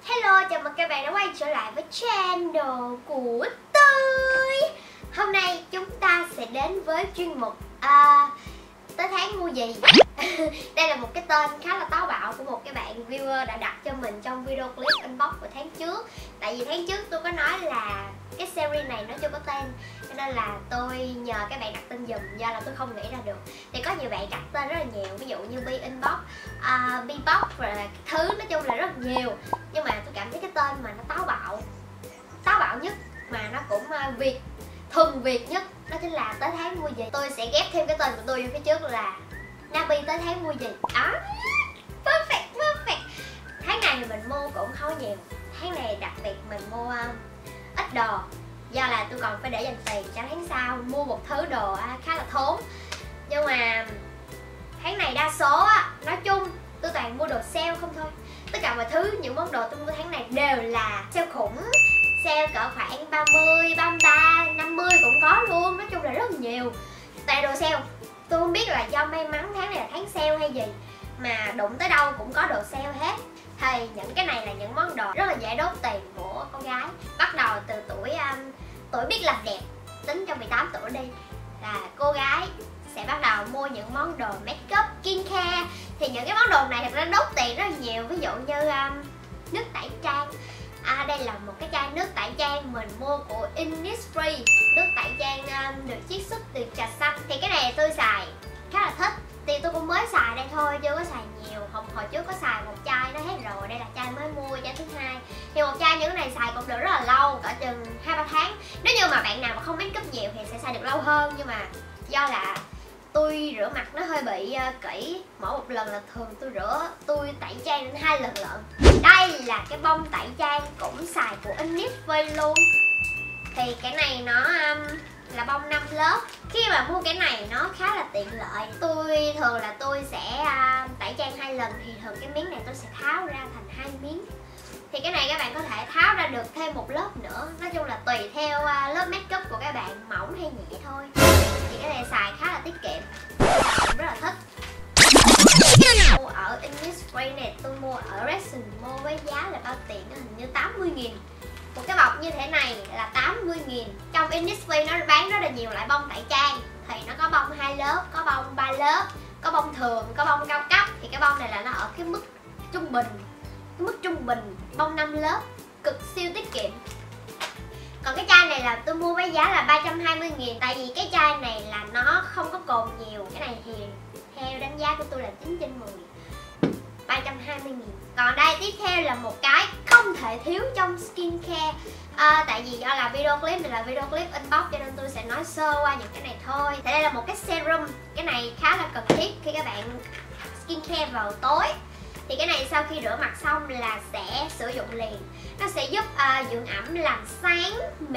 Hello, chào mừng các bạn đã quay trở lại với channel của tôi. Hôm nay chúng ta sẽ đến với chuyên mục tới tháng mua gì. Đây là một cái tên khá là táo bạo của một cái bạn viewer đã đặt cho mình trong video clip unbox của tháng trước. Tại vì tháng trước tôi có nói là cái series này nó chưa có tên, cho nên là tôi nhờ các bạn đặt tên giùm, do là tôi không nghĩ ra được. Thì có nhiều bạn đặt tên rất là nhiều, ví dụ như Bi Inbox, Bbox rồi là thứ, nói chung là rất nhiều. Nhưng mà tôi cảm thấy cái tên mà nó táo bạo nhất, mà nó cũng thuần Việt nhất, đó chính là tới tháng mua gì. Tôi sẽ ghép thêm cái tên của tôi vô phía trước là Nabi tới tháng mua gì. Đó, perfect. Tháng này thì mình mua cũng không nhiều. Tháng này đặc biệt mình mua ít đồ, do là tôi còn phải để dành tiền cho tháng sau mua một thứ đồ khá là thốn. Nhưng mà tháng này đa số nói chung tôi toàn mua đồ sale không thôi. Tất cả mọi thứ, những món đồ tôi mua tháng này đều là sale khủng. Sale cỡ khoảng 30, 33, 50 cũng có luôn. Nói chung là rất nhiều. Toàn đồ sale. Tôi không biết là do may mắn tháng này là tháng sale hay gì, mà đụng tới đâu cũng có đồ sale hết. Thì những cái này là những món đồ rất là dễ đốt tiền của con gái. Bắt đầu từ tuổi biết làm đẹp, tính trong 18 tuổi đi, là cô gái sẽ bắt đầu mua những món đồ make up, skincare. Thì những cái món đồ này thật ra đốt tiền rất là nhiều. Ví dụ như nước tẩy trang. Đây là một cái chai nước tẩy trang mình mua của Innisfree. Nước tẩy trang được chiết xuất từ trà xanh. Thì cái này tôi xài khá là thích. Thì tôi cũng mới xài đây thôi, chưa có xài nhiều. Hồi trước có xài một chai nó hết rồi. Đây là chai mới mua, chai thứ hai. Thì một chai như thế này xài cũng được rất là lâu, cỡ chừng 2-3 tháng. Nếu như mà bạn nào mà không make up nhiều thì sẽ xài được lâu hơn. Nhưng mà do là tôi rửa mặt nó hơi bị kỹ, mỗi một lần là thường tôi tẩy trang đến 2 lần lận. Đây là cái bông tẩy trang cũng xài của Innisfree luôn. Thì cái này nó là bông 5 lớp. Khi mà mua cái này nó khá là tiện lợi. Tôi thường là tôi sẽ tẩy trang 2 lần, thì thường cái miếng này tôi sẽ tháo ra thành 2 miếng. Thì cái này các bạn có thể tháo ra được thêm một lớp nữa. Nói chung là tùy theo lớp make up của các bạn, mỏng hay nhẹ thôi. Thì cái này xài khá là tiết kiệm, rất là thích. Mua ở Innisfree này, tôi mua ở Resin mua với giá là bao tiền đó, hình như 80.000. Một cái bọc như thế này là 80.000. Trong Innisfree nó bán rất là nhiều loại bông tẩy trang. Thì nó có bông 2 lớp, có bông 3 lớp, có bông thường, có bông cao cấp. Thì cái bông này là nó ở cái mức trung bình. Cái mức trung bình, bông 5 lớp, cực siêu tiết kiệm. Còn cái chai này là tôi mua với giá là 320.000. Tại vì cái chai này là nó không có cồn nhiều. Cái này thì theo đánh giá của tôi là 9/10, 320.000. Còn đây tiếp theo là một cái không thể thiếu trong skincare. Tại vì do là video clip này là video clip unbox, cho nên tôi sẽ nói sơ qua những cái này thôi. Thì đây là một cái serum. Cái này khá là cần thiết khi các bạn skincare vào tối. Thì cái này sau khi rửa mặt xong là sẽ sử dụng liền. Nó sẽ giúp dưỡng ẩm, làm sáng,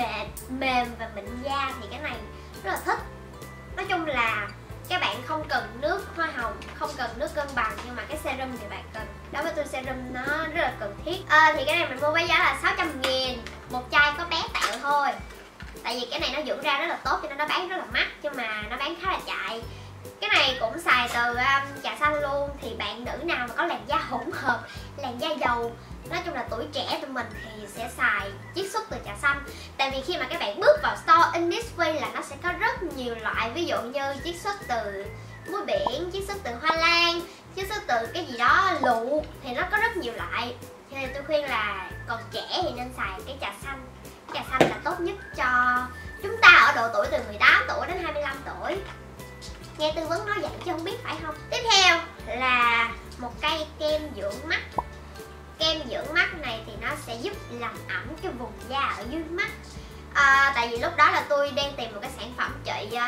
mềm và mịn da. Thì cái này rất là thích. Nói chung là các bạn không cần nước hoa hồng, không cần nước cân bằng, nhưng mà cái serum thì bạn cần. Đối với tôi serum nó rất là cần thiết. Thì cái này mình mua với giá là 600.000. Một chai có bé tẹo thôi. Tại vì cái này nó dưỡng da rất là tốt, cho nên nó bán rất là mắc, nhưng mà nó bán khá là chạy. Cái này cũng xài từ trà xanh luôn. Thì bạn nữ nào mà có làn da hỗn hợp, làn da dầu, nói chung là tuổi trẻ tụi mình thì sẽ xài chiết xuất từ trà xanh. Tại vì khi mà các bạn bước vào store Innisfree là nó sẽ có rất nhiều loại. Ví dụ như chiết xuất từ muối biển, chiết xuất từ hoa lan, chiết xuất từ cái gì đó lụ, thì nó có rất nhiều loại. Cho nên tôi khuyên là còn trẻ thì nên xài cái trà xanh. Trà xanh là tốt nhất cho chúng ta ở độ tuổi từ 18 tuổi đến 25 tuổi. Nghe tư vấn nói vậy chứ không biết phải không. Tiếp theo là một cây kem dưỡng mắt. Kem dưỡng mắt này thì nó sẽ giúp làm ẩm cái vùng da ở dưới mắt. Tại vì lúc đó là tôi đang tìm một cái sản phẩm trị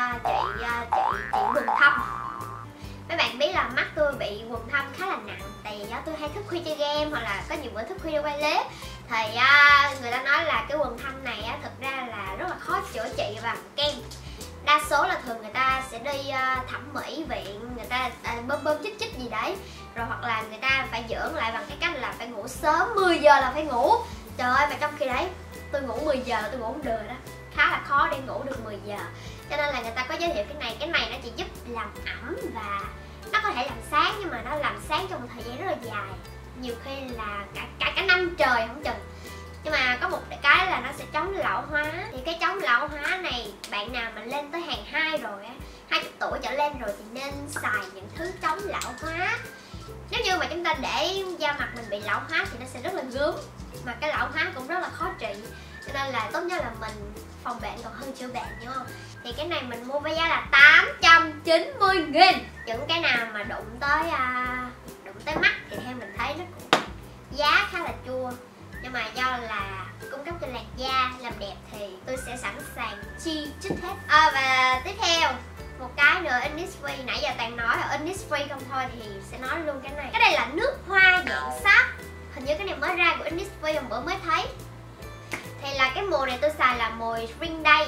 quầng thâm. Mấy bạn biết là mắt tôi bị quầng thâm khá là nặng. Tại vì tôi hay thức khuya chơi game, hoặc là có nhiều bữa thức khuya quay clip. Thì người ta nói là cái quầng thâm này thực ra là rất là khó chữa trị bằng kem. Đa số là thường người ta sẽ đi thẩm mỹ viện, người ta bơm chích gì đấy. Rồi hoặc là người ta phải dưỡng lại bằng cái cách là phải ngủ sớm, 10 giờ là phải ngủ. Trời ơi, mà trong khi đấy tôi ngủ 10 giờ tôi ngủ không được đó. Khá là khó để ngủ được 10 giờ. Cho nên là người ta có giới thiệu cái này. Cái này nó chỉ giúp làm ẩm và nó có thể làm sáng, nhưng mà nó làm sáng trong một thời gian rất là dài. nhiều khi là cả năm trời không chừng. Nhưng mà có một cái là nó sẽ chống lão hóa. Thì cái chống lão hóa này, bạn nào mà lên tới hàng 2 rồi á, 20 tuổi trở lên rồi thì nên xài những thứ chống lão hóa. Nếu như mà chúng ta để da mặt mình bị lão hóa thì nó sẽ rất là gớm, mà cái lão hóa cũng rất là khó trị. Cho nên là tốt nhất là mình phòng bệnh còn hơn chữa bệnh, hiểu không? Thì cái này mình mua với giá là 890.000. Những cái nào mà đụng tới mắt thì theo mình thấy nó cũng giá khá là chua. Nhưng mà do là cung cấp cho làn da làm đẹp thì tôi sẽ sẵn sàng chi chích hết. Và tiếp theo một cái nữa, Innisfree. Nãy giờ toàn nói là Innisfree không thôi thì sẽ nói luôn cái này. Cái này là nước hoa dạng sáp. Hình như cái này mới ra của Innisfree, hôm bữa mới thấy. Thì là cái mùi này tôi xài là mùi Spring Day.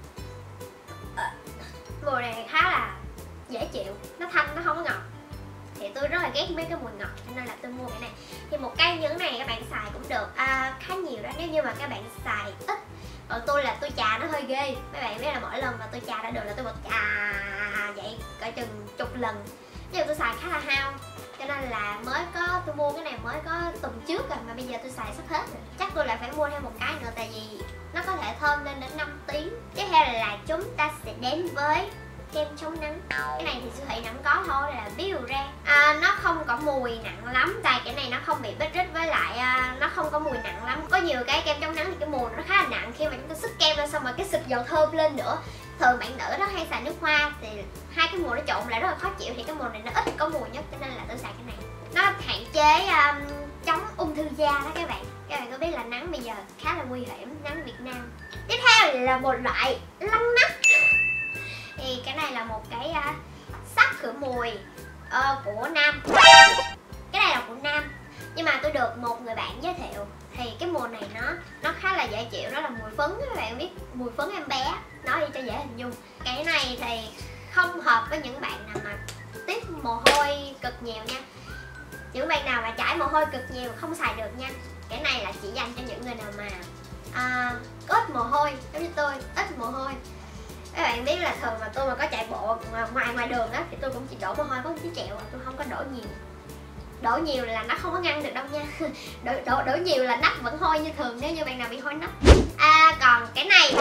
Mùi này khá là dễ chịu, nó thanh, nó không có ngọt. Thì tôi rất là ghét mấy cái mùi ngọt cho nên là tôi mua cái này. Thì một cây như thế này các bạn xài cũng được khá nhiều đó, nếu như mà các bạn xài ít. Còn tôi là tôi chà nó hơi ghê. Mấy bạn biết là mỗi lần mà tôi chà đã được là tôi bật chà vậy cỡ chừng chục lần. Nhưng mà tôi xài khá là hao, cho nên là tôi mua cái này mới có tuần trước rồi mà bây giờ tôi xài sắp hết rồi. Chắc tôi lại phải mua thêm một cái nữa tại vì nó có thể thơm lên đến 5 tiếng. Tiếp theo là chúng ta sẽ đến với kem chống nắng. Cái này thì siêu thị nào cũng có thôi, là Bioderm. Nó không có mùi nặng lắm, tại cái này nó không bị bít rít, với lại nó không có mùi nặng lắm. Có nhiều cái kem chống nắng thì cái mùi nó khá là nặng khi mà chúng ta xức kem lên xong rồi cái xịt dầu thơm lên nữa. Thường bạn nữ đó hay xài nước hoa thì hai cái mùi nó trộn lại rất là khó chịu, thì cái mùi này nó ít có mùi nhất cho nên là tôi xài cái này. Nó hạn chế chống ung thư da đó các bạn. Các bạn có biết là nắng bây giờ khá là nguy hiểm, nắng Việt Nam. Tiếp theo là một loại lăn nắp. Thì cái này là một cái sáp khử mùi của nam. Cái này là của nam, nhưng mà tôi được một người bạn giới thiệu thì cái mùi này nó khá là dễ chịu, nó là mùi phấn. Các bạn biết mùi phấn em bé, nói đi cho dễ hình dung. Cái này thì không hợp với những bạn nào mà tiết mồ hôi cực nhiều nha. Những bạn nào mà chảy mồ hôi cực nhiều không xài được nha. Cái này là chỉ dành cho những người nào mà có ít mồ hôi, giống như tôi ít mồ hôi. Các bạn biết là thường mà tôi mà có chạy bộ ngoài đường á thì tôi cũng chỉ đổ mồ hôi có một tí chẹo, tôi không có đổ nhiều. Đổ nhiều là nó không có ngăn được đâu nha. Đổ nhiều là nắp vẫn hôi như thường nếu như bạn nào bị hôi nắp. Còn cái này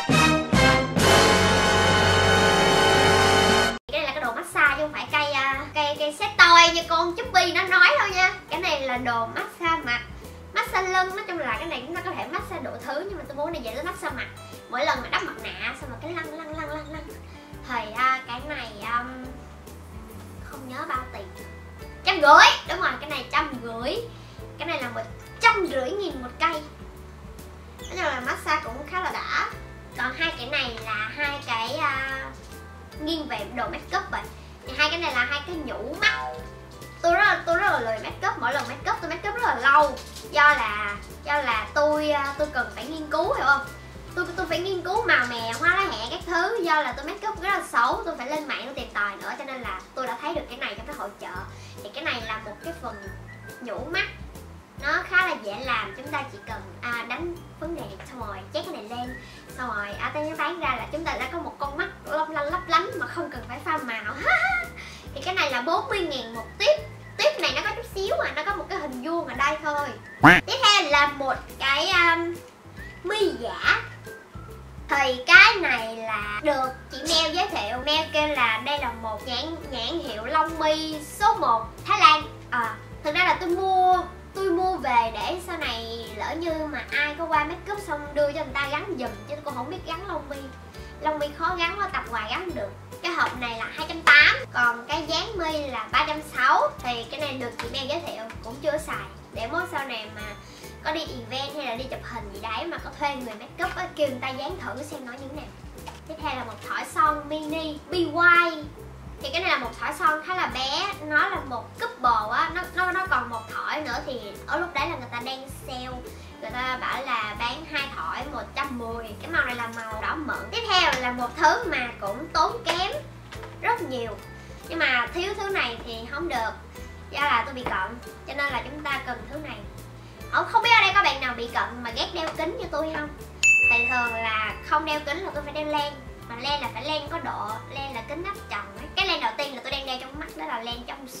là cái đồ massage chứ không phải cây set toy như con Chubby nó nói đâu nha. Cái này là đồ massage mặt, massage lưng, nói chung là cái này chúng ta có thể massage đủ thứ, nhưng mà tôi muốn này dễ nó massage mặt. Mỗi lần mà đắp mặt nạ xong rồi cái lăn thì cái này không nhớ bao tiền, 150. Đúng rồi, cái này 150. Cái này là 150.000 một cây. Nói chung là massage cũng khá là đã. Còn hai cái này là hai cái nghiêng về đồ make up rồi. Thì hai cái này là hai cái nhũ mắt. Tôi rất là lười make up, mỗi lần make up tôi make up rất là lâu. Do là tôi cần phải nghiên cứu, hiểu không? Tôi phải nghiên cứu màu mè, hoa lá hẹ các thứ. Do là tôi make up rất là xấu, tôi phải lên mạng tôi tìm tòi nữa, cho nên là tôi đã thấy được cái này trong cái hội chợ. Thì cái này là một cái phần nhũ mắt, nó khá là dễ làm. Chúng ta chỉ cần đánh phấn đẹp xong rồi chét cái này lên, xong rồi nó bán ra là chúng ta đã có một con mắt long lanh lấp lánh mà không cần phải pha màu. Thì cái này là 40.000 một tiếp. Tiếp này nó có chút xíu mà nó có một cái hình vuông ở đây thôi. Tiếp theo là một cái mi giả. Thì cái này là được chị Mel giới thiệu. Mel kêu là đây là một nhãn hiệu lông mi số 1 Thái Lan. Thực ra là tôi mua về để sau này lỡ như mà ai có qua make up xong đưa cho người ta gắn giùm, chứ tôi cũng không biết gắn lông mi. Lông mi khó gắn quá, tập hoài gắn không được. Cái hộp này là 280, còn cái dán mi là 360. Thì cái này được chị Mel giới thiệu, cũng chưa xài. Để mốt sau này mà có đi event hay là đi chụp hình gì đấy mà có thuê người make up á, kêu người ta dán thử xem nó như thế nào. Tiếp theo là một thỏi son mini BY. Thì cái này là một thỏi son khá là bé, nó là một couple á, nó còn một thỏi nữa. Thì ở lúc đấy là người ta đang sale, người ta bảo là bán 2 thỏi 110. Cái màu này là màu đỏ mận. Tiếp theo là một thứ mà cũng tốn kém rất nhiều, nhưng mà thiếu thứ này thì không được, do là tôi bị cận, cho nên là chúng ta cần thứ này. Không biết ở đây có bạn nào bị cận mà ghét đeo kính như tôi không? Thì thường là không đeo kính là tôi phải đeo len. Mà len là phải len có độ, len là kính áp tròng ấy. Cái len đầu tiên là tôi đang đeo trong mắt, đó là len trong suốt.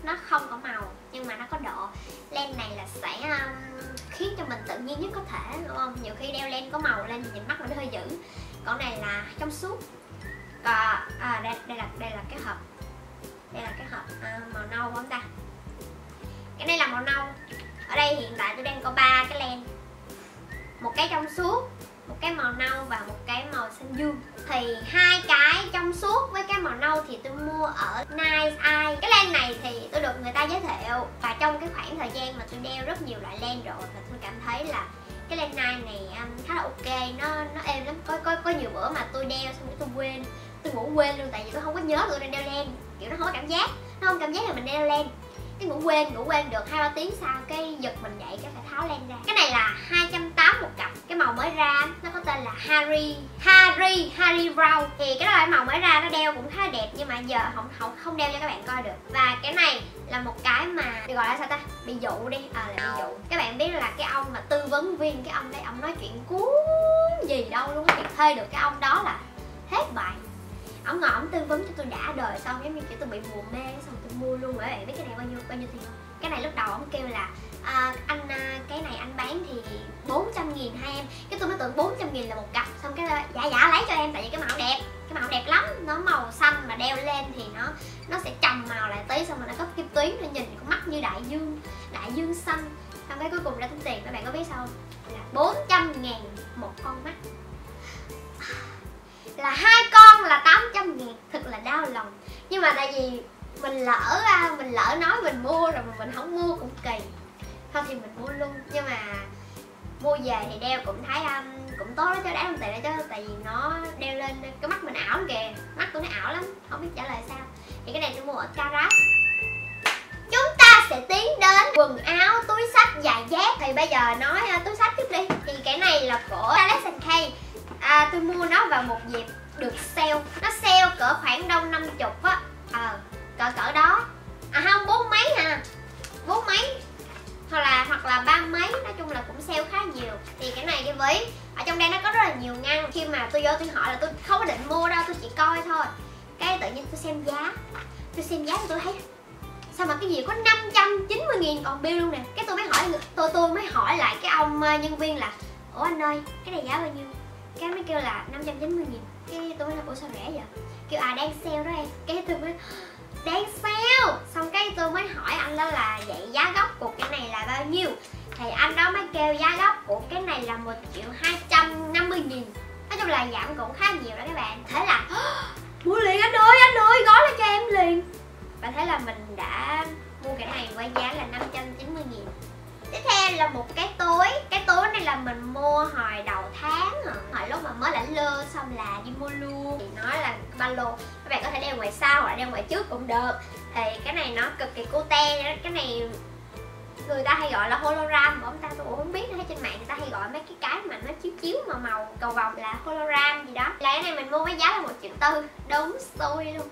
nó không có màu nhưng mà nó có độ. Len này là sẽ khiến cho mình tự nhiên nhất có thể, đúng không? Nhiều khi đeo len có màu lên nhìn mắt nó hơi dữ. Còn này là trong suốt. Còn đây là cái hộp. Đây là cái hộp màu nâu không ta? Cái này là màu nâu. Ở đây hiện tại tôi đang có 3 cái len. Một cái trong suốt, một cái màu nâu và một cái màu xanh dương. Thì 2 cái trong suốt với cái màu nâu thì tôi mua ở Nice Eye. Cái len này thì tôi được người ta giới thiệu, và trong cái khoảng thời gian mà tôi đeo rất nhiều loại len rồi, và tôi cảm thấy là cái len Nice này khá là ok, nó êm lắm. Có nhiều bữa mà tôi đeo xong rồi tôi quên, tôi ngủ quên luôn, tại vì tôi không có nhớ tôi đang đeo len, kiểu nó không có cảm giác, là mình đeo len. Cái ngủ quên được 2-3 tiếng sau cái giật mình dậy cái phải tháo len ra. Cái này là 280 một cặp, cái màu mới ra nó có tên là Harry Brown. Thì cái đó là màu mới ra, nó đeo cũng khá đẹp nhưng mà giờ không đeo cho các bạn coi được. Và cái này là một cái mà gọi là sao ta, bị dụ đi, là bị dụ. Các bạn biết là cái ông mà tư vấn viên, cái ông đấy ông nói chuyện cuốn gì đâu luôn, cái thuê được cái ông đó là hết bài. Ông ngồi ông tư vấn cho tôi đã đời, xong giống như kiểu tôi bị mù mê, xong tôi mua luôn. Bởi bạn biết cái này bao nhiêu tiền không? Cái này lúc đầu ông kêu là cái này anh bán thì 400.000 hai em. Cái tôi mới tưởng 400.000 là một cặp, xong cái dạ lấy cho em, tại vì cái màu đẹp lắm, nó màu xanh mà đeo lên thì nó sẽ trầm màu lại tí, xong rồi nó có kim tuyến, nó nhìn con mắt như đại dương xanh. Xong cái cuối cùng ra tính tiền, các bạn có biết sao không? Là 400.000 một con mắt, là 2 con là 800.000, thật là đau lòng. Nhưng mà tại vì mình lỡ nói mình mua rồi mà mình không mua cũng kỳ, thôi thì mình mua luôn. Nhưng mà mua về thì đeo cũng thấy cũng tốt đó chứ, đáng đồng tiền đó chứ, tại vì nó đeo lên cái mắt mình ảo kìa, mắt tôi nó ảo lắm, không biết trả lời sao. Thì cái này tôi mua ở Carat. Chúng ta sẽ tiến đến quần áo, túi xách, giày dép. Thì bây giờ nói túi xách trước đi. Thì cái này là của Alex & Kay. Tôi mua nó vào một dịp được sale, nó sale cỡ khoảng đâu 50 á, cỡ đó, không 4 mấy à, 4 mấy hoặc là 3 mấy, nói chung là cũng sale khá nhiều. Thì cái này cái ví ở trong đây nó có rất là nhiều ngăn. Khi mà tôi vô tôi hỏi là tôi không có định mua đâu, tôi chỉ coi thôi, cái tự nhiên tôi xem giá tôi thấy sao mà cái gì có 590.000 còn bill luôn nè. Cái tôi mới hỏi lại cái ông nhân viên là ủa anh ơi, cái này giá bao nhiêu? Cái mới kêu là 590.000. Cái tôi mới nói ủa sao rẻ vậy? Kêu đang sale đó em. Cái tôi mới đang sale. Xong cái tôi mới hỏi anh đó là vậy giá gốc của cái này là bao nhiêu? Thì anh đó mới kêu giá gốc của cái này là 1.250.000. Nói chung là giảm cũng khá nhiều đó các bạn. Thế là mua liền anh ơi gói lại cho em liền. Và thế là mình đã mua cái này với giá là 590.000. Tiếp theo là một cái túi. Cái túi này là mình mua hồi đầu tháng, hồi lúc mà mới lãnh lương xong là đi mua luôn. Thì nó là ba lô, các bạn có thể đeo ngoài sau hoặc đeo ngoài trước cũng được. Thì cái này nó cực kỳ cute. Cái này người ta hay gọi là hologram, bọn ta tôi cũng không biết nữa. Trên mạng người ta hay gọi mấy cái mà nó chiếu màu cầu vồng là hologram gì đó. Là cái này mình mua với giá là 1.4 triệu, đúng xui luôn.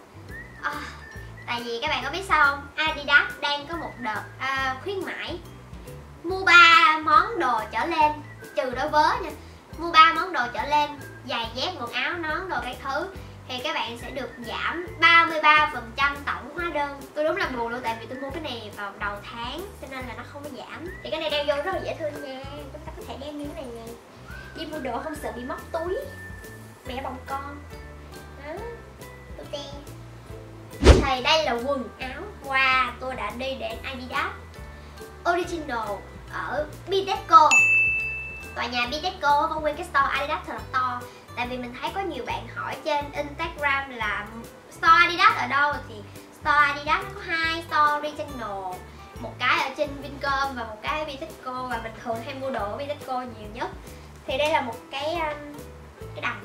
Tại vì các bạn có biết sao không? Adidas đang có một đợt khuyến mãi mua 3 món đồ trở lên, trừ đối với nha, mua 3 món đồ trở lên, giày dép, quần áo, nón, đồ cái thứ, thì các bạn sẽ được giảm 33% tổng hóa đơn. Tôi đúng là buồn luôn, tại vì tôi mua cái này vào đầu tháng cho nên là nó không có giảm. Thì cái này đeo vô rất là dễ thương nha, chúng ta có thể đeo như thế này nè, đi mua đồ không sợ bị móc túi, mẹ bồng con đó, tôi te. Thì đây là quần áo. Wow, tôi đã đi đến Adidas Original ở Bitexco. Tòa nhà Bitexco có nguyên cái store Adidas thật là to. Tại vì mình thấy có nhiều bạn hỏi trên Instagram là store Adidas ở đâu, thì store Adidas nó có 2 store Original, một cái ở trên Vincom và một cái ở Bitexco, và mình thường hay mua đồ ở Bitexco nhiều nhất. Thì đây là một cái đầm.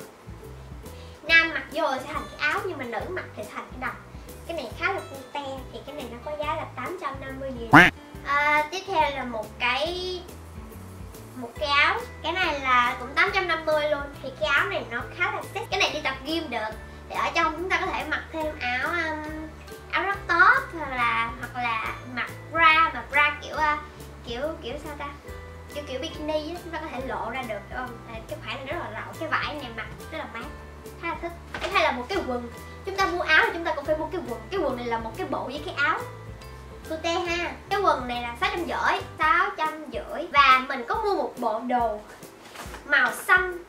Nam mặc vô sẽ thành cái áo, nhưng mà nữ mặc thì thành cái đầm. Cái này khá là cute. Thì cái này nó có giá là 850.000. Tiếp theo là một cái áo. Cái này là cũng 850 luôn. Thì cái áo này nó khá là sexy. Cái này đi tập gym được. Thì ở trong chúng ta có thể mặc thêm áo rất tốt, hoặc là mặc bra, mà bra kiểu sao ta, kiểu bikini ấy, chúng ta có thể lộ ra được, đúng không? Cái khoản này rất là rộng, cái vải này mặc rất là mát, khá là thích. Hay là một cái quần, chúng ta mua áo thì chúng ta cũng phải mua cái quần. Cái quần này là một cái bộ với cái áo, cute ha. Cái quần này là 650, và mình có mua một bộ đồ màu xanh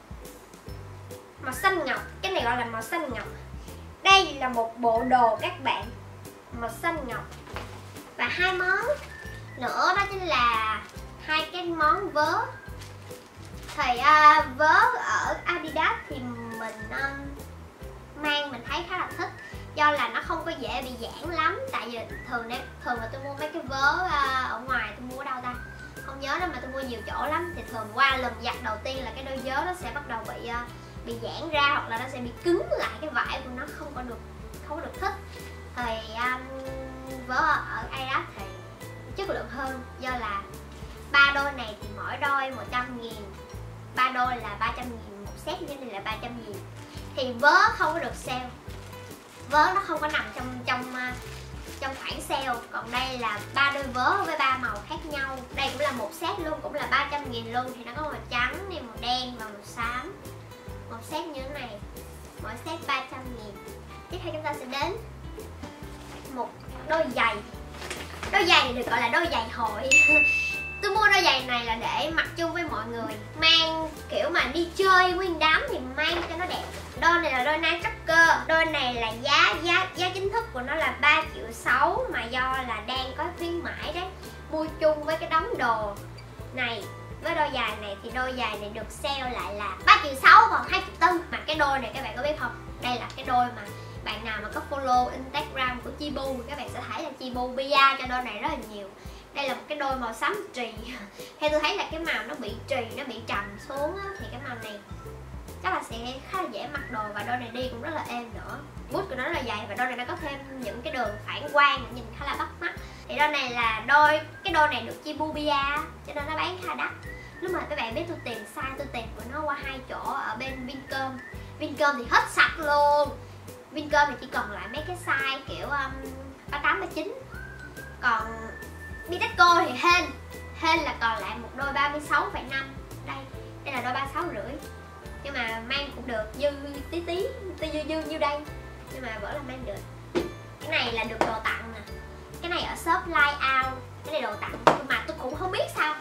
ngọc, cái này gọi là màu xanh ngọc. Đây là một bộ đồ các bạn, màu xanh ngọc. Và hai món nữa đó chính là hai cái món vớ. Thì vớ ở Adidas thì mình mang mình thấy khá là thích, do là nó không có dễ bị giãn lắm. Tại vì thường là tôi mua mấy cái vớ ở ngoài, tôi mua ở đâu ta không nhớ đâu, mà tôi mua nhiều chỗ lắm. Thì thường qua lần giặt đầu tiên là cái đôi vớ nó sẽ bắt đầu bị giãn ra, hoặc là nó sẽ bị cứng lại, cái vải của nó không có được thích. Thì vớ ở Adidas thì chất lượng hơn, do là 3 đôi này thì mỗi đôi 100.000, 3 đôi là 300.000 một set, như này là 300.000. Thì vớ không có được sale, vớ nó không có nằm trong khoảng sale. Còn đây là 3 đôi vớ với 3 màu khác nhau. Đây cũng là một set luôn, cũng là 300.000 luôn. Thì nó có màu trắng này, màu đen và màu xám. Một set như thế này, mỗi set 300.000. Tiếp theo chúng ta sẽ đến một đôi giày. Đôi giày này được gọi là đôi giày hội. Tôi mua đôi giày này là để mặc chung với mọi người, mang kiểu mà đi chơi nguyên đám thì mang cho nó đẹp. Đôi này là đôi Nike Tracker. Đôi này là giá chính thức của nó là 3.600.000, mà do là đang có khuyến mãi đấy, mua chung với cái đống đồ này. Với đôi giày này thì đôi giày này được sale lại là 3.600.000 còn 2.400.000. Mà cái đôi này các bạn có biết không, đây là cái đôi mà bạn nào mà có follow Instagram của Chibu thì các bạn sẽ thấy là Chibu bia cho đôi này rất là nhiều. Đây là một cái đôi màu xám trì. Theo tôi thấy là cái màu nó bị trì, nó bị trầm xuống á, thì cái màu này chắc là sẽ khá là dễ mặc đồ, và đôi này đi cũng rất là êm nữa. Boot của nó rất là dày, và đôi này nó có thêm những cái đường phản quang nhìn khá là bắt mắt. Thì đôi này là cái đôi này được Chibu bia cho nên nó bán khá đắt. Lúc mà các bạn biết tôi tìm size, tôi tìm của nó qua 2 chỗ ở bên Vincom. Vincom thì hết sạch luôn. Vincom thì chỉ còn lại mấy cái size kiểu 38, 39. Còn Bitexco thì hên là còn lại một đôi 36,5. Đây là đôi 36,5. Nhưng mà mang cũng được, dư tí dư đây. Nhưng mà vẫn là mang được. Cái này là được đồ tặng nè. Cái này ở shop Line Out. Cái này đồ tặng, nhưng mà tôi cũng không biết sao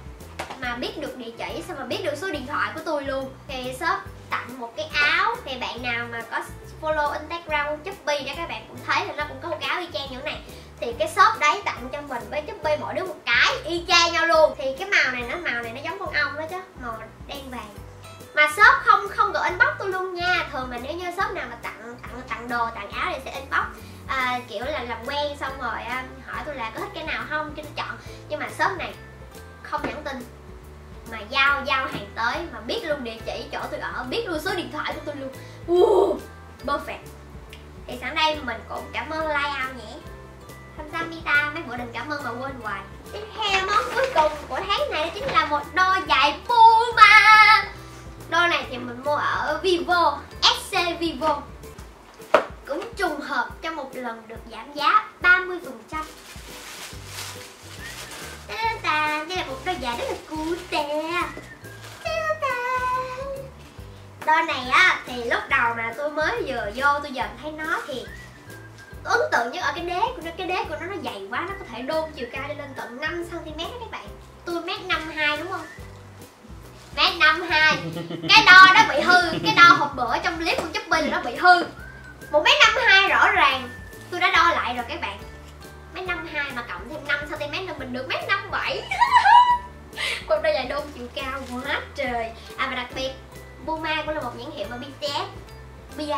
mà biết được địa chỉ, sao mà biết được số điện thoại của tôi luôn. Thì shop tặng một cái áo. Thì bạn nào mà có follow Instagram của Chubby đó, các bạn cũng thấy là nó cũng có một cái áo y chang như thế này. Thì cái shop đấy tặng cho mình với Chubby mỗi đứa một cái y chang nhau luôn. Thì cái màu này nó giống con ong đó chứ, màu đen vàng. Mà shop không có inbox tôi luôn nha. Thường mà nếu như shop nào mà tặng đồ, tặng áo thì sẽ inbox kiểu là làm quen, xong rồi hỏi tôi là có thích cái nào không, cho tôi chọn. Nhưng mà shop này không nhắn tin, mà giao hàng tới, mà biết luôn địa chỉ chỗ tôi ở, biết luôn số điện thoại của tôi luôn. Perfect. Thì sẵn đây mình cũng cảm ơn Line Out nhé. Kamsahamnida, mấy bữa đừng cảm ơn mà quên hoài. Tiếp theo món cuối cùng của tháng này chính là một đôi giày Puma. Đôi này thì mình mua ở Vivo, SC Vivo. Cũng trùng hợp trong một lần được giảm giá 30%. Đây là một đôi giày rất là cute. Đôi này á thì lúc đầu mà tôi mới vừa vô tôi dần thấy nó thì ấn tượng nhất ở cái đế của nó. Cái đế của nó dày quá, nó có thể đôn chiều cao lên tận 5cm đó các bạn. Tôi 1m52 đúng không? 1m52. Cái đo đó bị hư. Cái đo hộp bữa trong clip của Chubby là nó bị hư. 1m52 rõ ràng. Tôi đã đo lại rồi các bạn. 1m52 mà cộng thêm 5cm nữa mình được 1m57. Một đôi giày đôn chiều cao quá trời. Và đặc biệt Puma cũng là một nhãn hiệu mà BTS bia.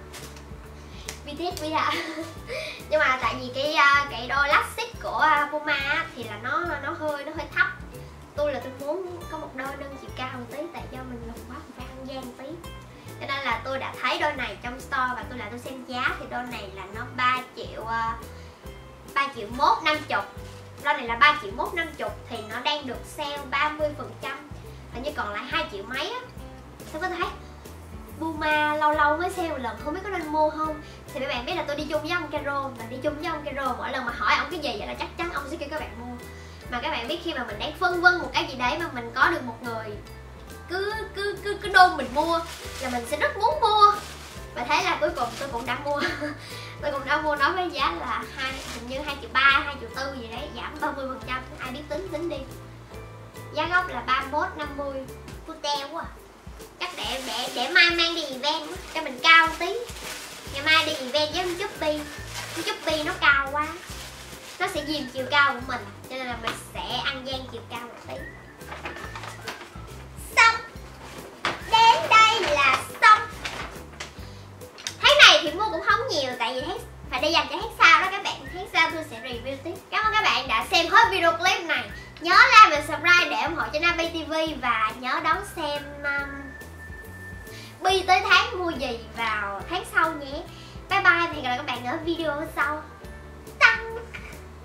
Nhưng mà tại vì cái đôi classic của Puma thì là nó hơi thấp. Tôi muốn có một đôi nâng chiều cao một tí, tại do mình lùn quá mình phải ăn gian một tí. Cho nên là tôi đã thấy đôi này trong store và tôi xem giá thì đôi này là nó 3.150.000. Đôi này là 3.150.000 thì nó đang được sale 30%. Hình như còn lại 2 triệu mấy á. Sao có thấy Puma lâu mới sale một lần, không biết có nên mua không. Thì các bạn biết là tôi đi chung với ông Kero, mỗi lần mà hỏi ông cái gì vậy là chắc chắn ông sẽ kêu các bạn mua. Mà các bạn biết khi mà mình đang phân vân một cái gì đấy mà mình có được một người cứ đôn mình mua là mình sẽ rất muốn mua. Và thế là cuối cùng tôi cũng đã mua tôi cũng đã mua nó với giá là hình như 2.3 triệu, 2.4 triệu gì đấy, giảm 30%. Ai biết tính đi. Giá gốc là 31,50. Cute quá. Chắc để mai mang đi event cho mình cao một tí. Ngày mai đi event với con Chubby nó cao quá, nó sẽ dìm chiều cao của mình, cho nên là mình sẽ ăn gian chiều cao một tí. Xong. Đến đây là xong. Tháng này thì mua cũng không nhiều, tại vì phải đi dành cho tháng sau đó các bạn. Tháng sau tôi sẽ review tiếp. Cảm ơn các bạn đã xem hết video clip này. Nhớ like và subscribe để ủng hộ cho Navi TV, và nhớ đón xem Bi tới tháng mua gì vào tháng sau nhé. Bye bye và hẹn gặp lại các bạn ở video sau.